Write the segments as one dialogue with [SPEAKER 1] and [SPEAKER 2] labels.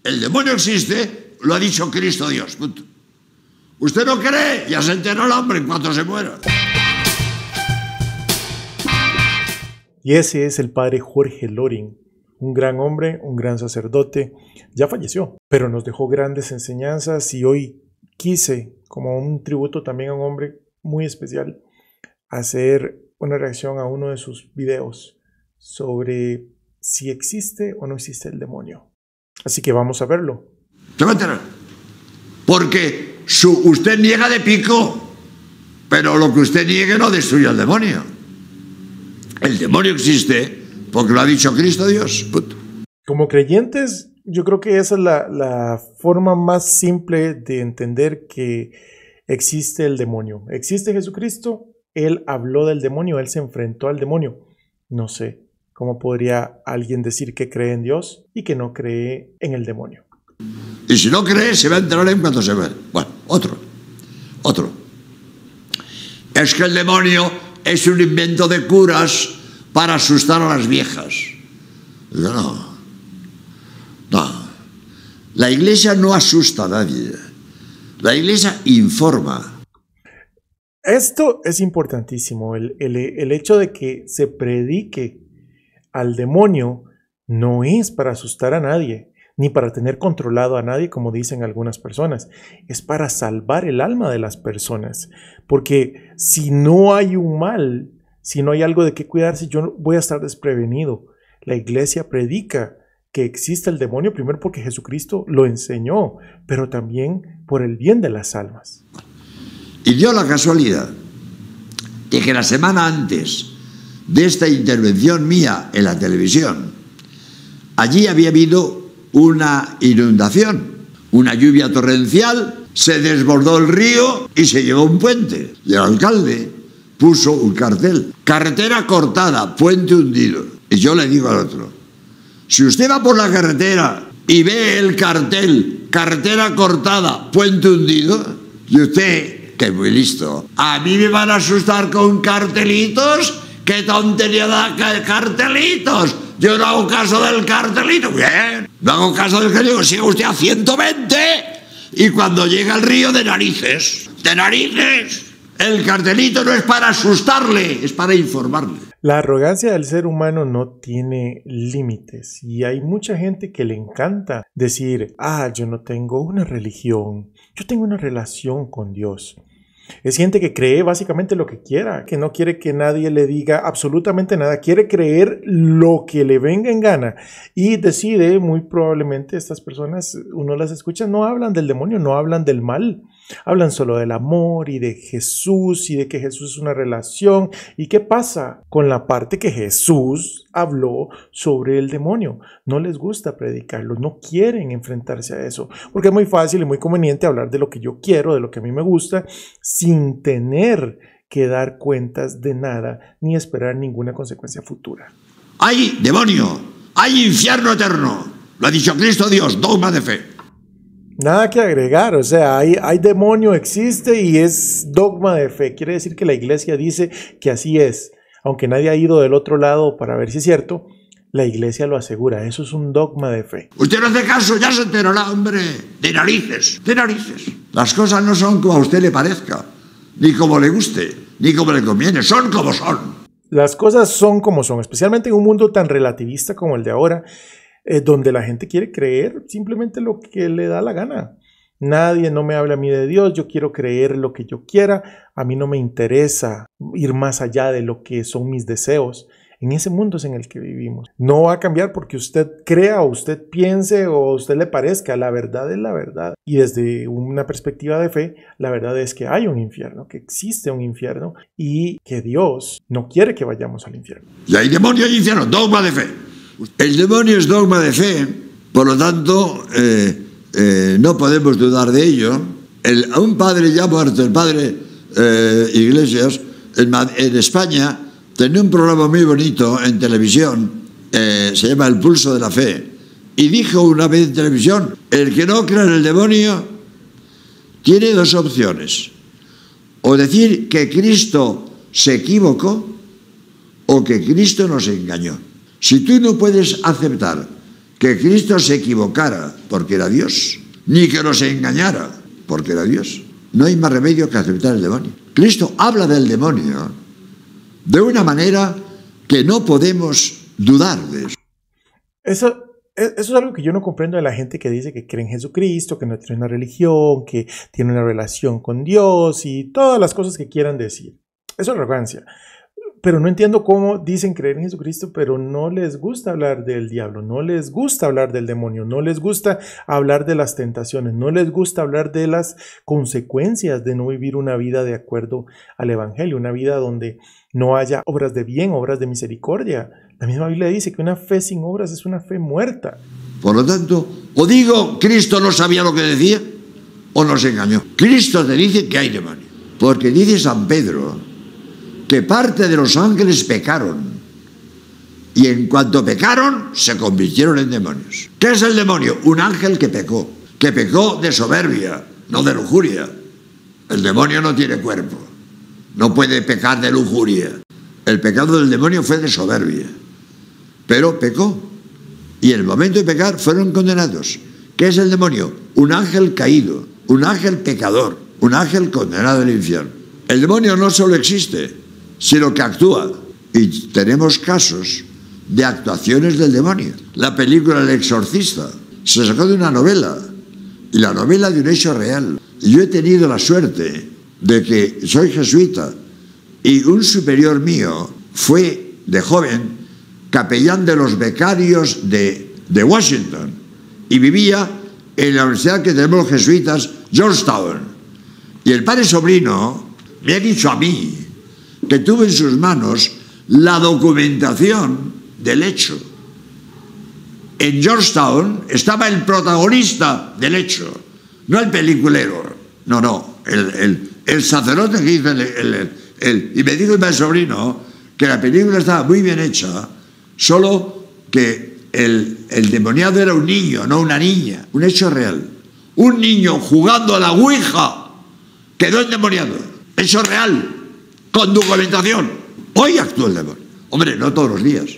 [SPEAKER 1] El demonio existe, lo ha dicho Cristo Dios. Punto. Usted no cree, ya se enteró el hombre en cuanto se muera.
[SPEAKER 2] Y ese es el padre Jorge Loring, un gran hombre, un gran sacerdote. Ya falleció, pero nos dejó grandes enseñanzas y hoy quise, como un tributo también a un hombre muy especial, hacer una reacción a uno de sus videos sobre si existe o no existe el demonio. Así que vamos a verlo.
[SPEAKER 1] Se va a enterar. Porque usted niega de pico, pero lo que usted niegue no destruye al demonio. El demonio existe porque lo ha dicho Cristo Dios. Punto.
[SPEAKER 2] Como creyentes, yo creo que esa es la forma más simple de entender que existe el demonio. Existe Jesucristo, Él habló del demonio, Él se enfrentó al demonio. No sé cómo podría alguien decir que cree en Dios y que no cree en el demonio.
[SPEAKER 1] Y si no cree, se va a enterar en cuanto se ve. Bueno, otro. Es que el demonio es un invento de curas para asustar a las viejas. No. La Iglesia no asusta a nadie. La Iglesia informa.
[SPEAKER 2] Esto es importantísimo. El hecho de que se predique al demonio no es para asustar a nadie, ni para tener controlado a nadie, como dicen algunas personas. Es para salvar el alma de las personas. Porque si no hay un mal, si no hay algo de qué cuidarse, yo voy a estar desprevenido. La Iglesia predica que existe el demonio, primero porque Jesucristo lo enseñó, pero también por el bien de las almas.
[SPEAKER 1] Y dio la casualidad de que la semana antes de esta intervención mía en la televisión, allí había habido una inundación, una lluvia torrencial, se desbordó el río y se llevó un puente. Y el alcalde puso un cartel: carretera cortada, puente hundido. Y yo le digo al otro: si usted va por la carretera y ve el cartel, carretera cortada, puente hundido, y usted, que es muy listo, a mí me van a asustar con cartelitos. ¡Qué tontería da cartelitos! Yo no hago caso del cartelito. Bien, no hago caso del cartelito. Sigue usted a 120 y cuando llega al río, de narices. ¡De narices! El cartelito no es para asustarle, es para informarle.
[SPEAKER 2] La arrogancia del ser humano no tiene límites y hay mucha gente que le encanta decir: yo no tengo una religión, yo tengo una relación con Dios. Es gente que cree básicamente lo que quiera, que no quiere que nadie le diga absolutamente nada, quiere creer lo que le venga en gana y decide, muy probablemente estas personas, uno las escucha, no hablan del demonio, no hablan del mal, hablan solo del amor y de Jesús y de que Jesús es una relación. ¿Y qué pasa con la parte que Jesús habló sobre el demonio? No les gusta predicarlo, no quieren enfrentarse a eso, porque es muy fácil y muy conveniente hablar de lo que yo quiero, de lo que a mí me gusta, sin tener que dar cuentas de nada ni esperar ninguna consecuencia futura.
[SPEAKER 1] Hay demonio, hay infierno eterno, lo ha dicho Cristo Dios, dogma de fe.
[SPEAKER 2] Nada que agregar, o sea, hay demonio, existe y es dogma de fe. Quiere decir que la Iglesia dice que así es, aunque nadie ha ido del otro lado para ver si es cierto. La Iglesia lo asegura, eso es un dogma de fe.
[SPEAKER 1] Usted no hace caso, ya se enterará, hombre, de narices, de narices. Las cosas no son como a usted le parezca, ni como le guste, ni como le conviene, son como son. Las cosas son como son, especialmente en un mundo tan relativista como el de ahora, donde la gente quiere creer simplemente lo que le da la gana. Nadie no me habla a mí de Dios, yo quiero creer lo que yo quiera, a mí no me interesa ir más allá de lo que son mis deseos. En ese mundo es en el que vivimos. No va a cambiar porque usted crea o usted piense o a usted le parezca. La verdad es la verdad. Y desde una perspectiva de fe, la verdad es que hay un infierno, que existe un infierno y que Dios no quiere que vayamos al infierno. Y hay demonio y infierno, dogma de fe. El demonio es dogma de fe, por lo tanto, no podemos dudar de ello. A un padre ya muerto, el padre Iglesias, en España, tenía un programa muy bonito en televisión, se llama El Pulso de la Fe, y dijo una vez en televisión: el que no cree en el demonio tiene dos opciones, o decir que Cristo se equivocó o que Cristo nos engañó. Si tú no puedes aceptar que Cristo se equivocara porque era Dios, ni que nos engañara porque era Dios. No hay más remedio que aceptar el demonio. Cristo habla del demonio de una manera que no podemos dudar de eso.
[SPEAKER 2] Eso es algo que yo no comprendo de la gente que dice que cree en Jesucristo, que no tiene una religión, que tiene una relación con Dios y todas las cosas que quieran decir. Eso es arrogancia. Pero no entiendo cómo dicen creer en Jesucristo, pero no les gusta hablar del diablo, no les gusta hablar del demonio, no les gusta hablar de las tentaciones, no les gusta hablar de las consecuencias de no vivir una vida de acuerdo al Evangelio, una vida donde no haya obras de bien, obras de misericordia. La misma Biblia dice que una fe sin obras es una fe muerta.
[SPEAKER 1] Por lo tanto, o digo, Cristo no sabía lo que decía, o nos engañó. Cristo te dice que hay demonio, porque dice San Pedro que parte de los ángeles pecaron y en cuanto pecaron se convirtieron en demonios. ¿Qué es el demonio? Un ángel que pecó de soberbia, no de lujuria. El demonio no tiene cuerpo, no puede pecar de lujuria. El pecado del demonio fue de soberbia, pero pecó y en el momento de pecar fueron condenados. ¿Qué es el demonio? Un ángel caído, un ángel pecador, un ángel condenado al infierno. El demonio no solo existe, sino que actúa. Y tenemos casos de actuaciones del demonio. La película El Exorcista se sacó de una novela, y la novela de un hecho real. Y yo he tenido la suerte de que soy jesuita, y un superior mío fue, de joven, capellán de los becarios de Washington, y vivía en la universidad que tenemos los jesuitas, Georgetown. Y el padre Sobrino me ha dicho a mí que tuvo en sus manos la documentación del hecho. En Georgetown estaba el protagonista del hecho, no el peliculero, no, el sacerdote que hizo y me dijo mi sobrino que la película estaba muy bien hecha, solo que el demoniado era un niño, no una niña, un hecho real. Un niño jugando a la ouija quedó endemoniado, hecho real, con documentación. Hoy actúa el demonio. Hombre, no todos los días.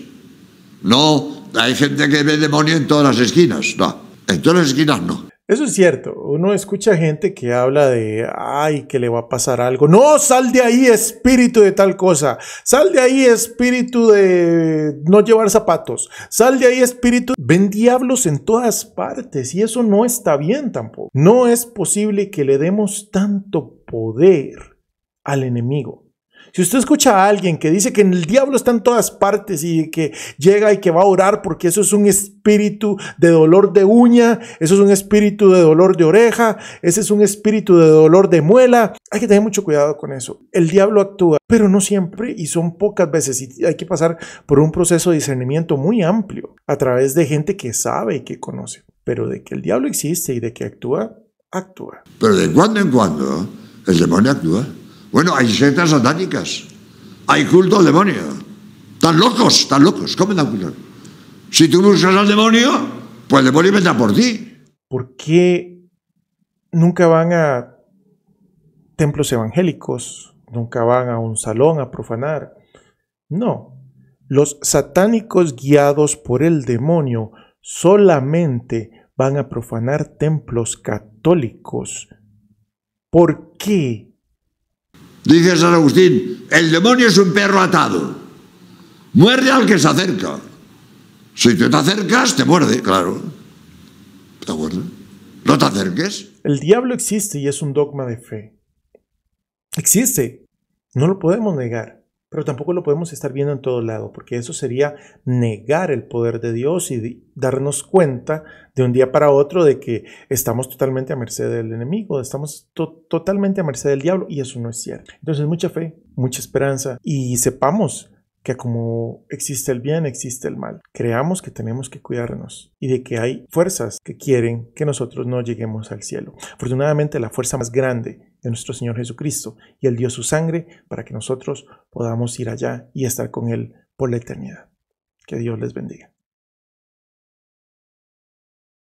[SPEAKER 1] No, hay gente que ve demonio en todas las esquinas. No, en todas las esquinas no.
[SPEAKER 2] Eso es cierto. Uno escucha gente que habla de, ay, que le va a pasar algo. No, sal de ahí, espíritu de tal cosa. Sal de ahí, espíritu de no llevar zapatos. Sal de ahí, espíritu. Ven diablos en todas partes y eso no está bien tampoco. No es posible que le demos tanto poder al enemigo. Si usted escucha a alguien que dice que el diablo está en todas partes y que llega y que va a orar porque eso es un espíritu de dolor de uña, eso es un espíritu de dolor de oreja, ese es un espíritu de dolor de muela, hay que tener mucho cuidado con eso. El diablo actúa, pero no siempre y son pocas veces y hay que pasar por un proceso de discernimiento muy amplio a través de gente que sabe y que conoce. Pero de que el diablo existe y de que actúa, actúa.
[SPEAKER 1] Pero de cuando en cuando el demonio actúa. Bueno, hay sectas satánicas, hay culto al demonio. Tan locos, ¿cómo dan culto? Si tú buscas al demonio, pues el demonio vendrá por ti.
[SPEAKER 2] ¿Por qué nunca van a templos evangélicos? ¿Nunca van a un salón a profanar? No, los satánicos guiados por el demonio solamente van a profanar templos católicos. ¿Por qué?
[SPEAKER 1] Dice San Agustín, el demonio es un perro atado, muerde al que se acerca. Si tú te acercas, te muerde, claro. ¿De acuerdo? No te acerques.
[SPEAKER 2] El diablo existe y es un dogma de fe. Existe, no lo podemos negar, pero tampoco lo podemos estar viendo en todo lado, porque eso sería negar el poder de Dios y darnos cuenta de un día para otro de que estamos totalmente a merced del enemigo, estamos totalmente a merced del diablo, y eso no es cierto. Entonces mucha fe, mucha esperanza, y sepamos que como existe el bien, existe el mal. Creamos que tenemos que cuidarnos y de que hay fuerzas que quieren que nosotros no lleguemos al cielo. Afortunadamente, la fuerza más grande es nuestro Señor Jesucristo, y Él dio su sangre para que nosotros podamos ir allá y estar con Él por la eternidad. Que Dios les bendiga.